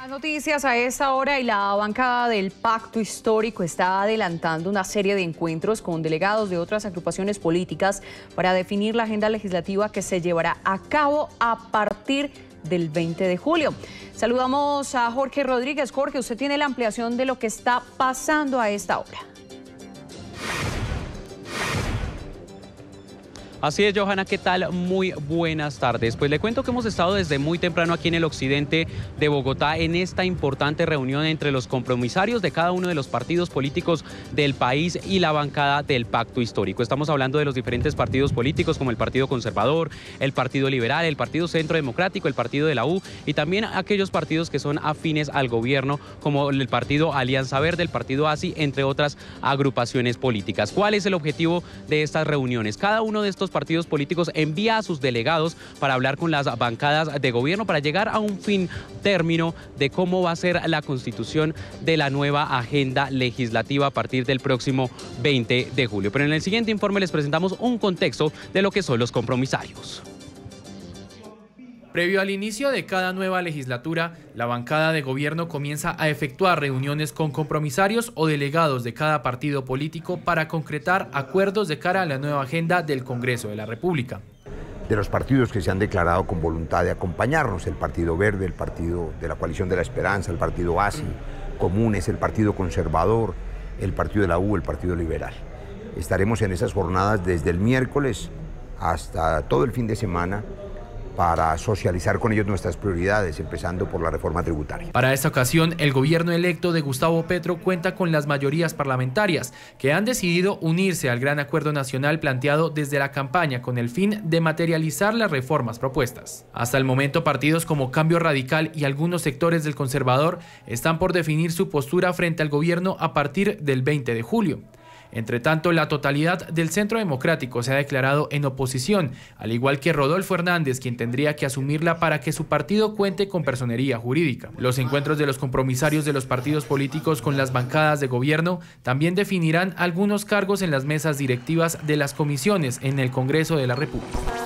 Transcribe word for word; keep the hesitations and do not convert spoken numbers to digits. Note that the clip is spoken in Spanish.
Las noticias a esta hora y la bancada del Pacto Histórico está adelantando una serie de encuentros con delegados de otras agrupaciones políticas para definir la agenda legislativa que se llevará a cabo a partir del veinte de julio. Saludamos a Jorge Rodríguez. Jorge, usted tiene la ampliación de lo que está pasando a esta hora. Así es, Johanna, ¿qué tal? Muy buenas tardes. Pues le cuento que hemos estado desde muy temprano aquí en el occidente de Bogotá en esta importante reunión entre los compromisarios de cada uno de los partidos políticos del país y la bancada del Pacto Histórico. Estamos hablando de los diferentes partidos políticos como el Partido Conservador, el Partido Liberal, el Partido Centro Democrático, el Partido de la U y también aquellos partidos que son afines al gobierno como el Partido Alianza Verde, el Partido A S I, entre otras agrupaciones políticas. ¿Cuál es el objetivo de estas reuniones? Cada uno de estos partidos políticos envía a sus delegados para hablar con las bancadas de gobierno para llegar a un fin término de cómo va a ser la constitución de la nueva agenda legislativa a partir del próximo veinte de julio. Pero en el siguiente informe les presentamos un contexto de lo que son los compromisarios. Previo al inicio de cada nueva legislatura, la bancada de gobierno comienza a efectuar reuniones con compromisarios o delegados de cada partido político para concretar acuerdos de cara a la nueva agenda del Congreso de la República. De los partidos que se han declarado con voluntad de acompañarnos, el Partido Verde, el Partido de la Coalición de la Esperanza, el Partido A S I, Comunes, el Partido Conservador, el Partido de la U, el Partido Liberal. Estaremos en esas jornadas desde el miércoles hasta todo el fin de semana para socializar con ellos nuestras prioridades, empezando por la reforma tributaria. Para esta ocasión, el gobierno electo de Gustavo Petro cuenta con las mayorías parlamentarias que han decidido unirse al gran acuerdo nacional planteado desde la campaña con el fin de materializar las reformas propuestas. Hasta el momento, partidos como Cambio Radical y algunos sectores del conservador están por definir su postura frente al gobierno a partir del veinte de julio. Entre tanto, la totalidad del Centro Democrático se ha declarado en oposición, al igual que Rodolfo Hernández, quien tendría que asumirla para que su partido cuente con personería jurídica. Los encuentros de los compromisarios de los partidos políticos con las bancadas de gobierno también definirán algunos cargos en las mesas directivas de las comisiones en el Congreso de la República.